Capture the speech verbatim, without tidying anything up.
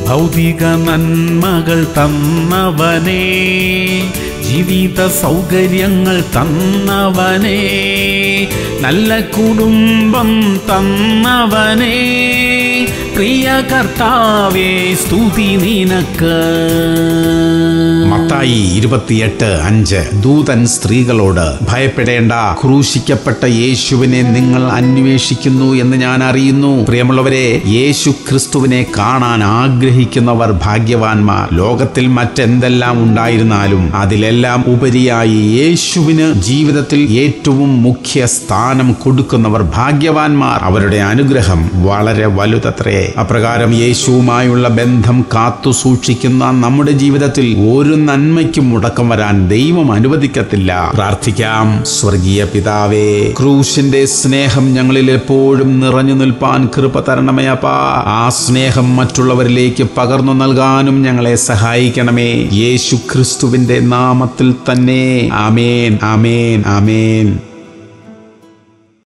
ഭൗതിക നന്മകൾ തന്നവനേ, ജീവിത സൗകര്യങ്ങൾ തന്നവനേ, നല്ല കുടുംബം തന്നവനേ, പ്രിയ കർത്താവേ സ്തുതി നിനക്ക്. മത്തായി ഇരുപത്തിയെട്ട് അഞ്ച്. ദൂതൻ സ്ത്രീകളോട്, ഭയപ്പെടേണ്ട, ക്രൂശിക്കപ്പെട്ട യേശുവിനെ നിങ്ങൾ അന്വേഷിക്കുന്നു എന്ന് ഞാൻ അറിയുന്നു. പ്രിയമുള്ളവരെ, യേശു ക്രിസ്തുവിനെ കാണാൻ ആഗ്രഹിക്കുന്നവർ ഭാഗ്യവാന്മാർ. ലോകത്തിൽ മറ്റെന്തെല്ലാം ഉണ്ടായിരുന്നാലും അതിലെല്ലാം ഉപരിയായി യേശുവിന് ജീവിതത്തിൽ ഏറ്റവും മുഖ്യ സ്ഥാനം കൊടുക്കുന്നവർ ഭാഗ്യവാന്മാർ. അവരുടെ അനുഗ്രഹം വളരെ വലുതത്രേ. അപ്രകാരം യേശുവുമായുള്ള ബന്ധം കാത്തു സൂക്ഷിക്കുന്ന നമ്മുടെ ജീവിതത്തിൽ ഒരു നന്മയ്ക്കും മുടക്കം വരാൻ ദൈവം അനുവദിക്കത്തില്ല. പ്രാർത്ഥിക്കാം. സ്വർഗീയ പിതാവേ, ക്രൂശിന്റെ സ്നേഹം ഞങ്ങളിൽ എപ്പോഴും നിറഞ്ഞു നിൽപ്പാൻ കൃപ തരണമേ അപ്പാ. ആ സ്നേഹം മറ്റുള്ളവരിലേക്ക് പകർന്നു നൽകാനും ഞങ്ങളെ സഹായിക്കണമേ. യേശു ക്രിസ്തുവിന്റെ നാമത്തിൽ തന്നെ. ആമേൻ, ആമേൻ, ആമേൻ.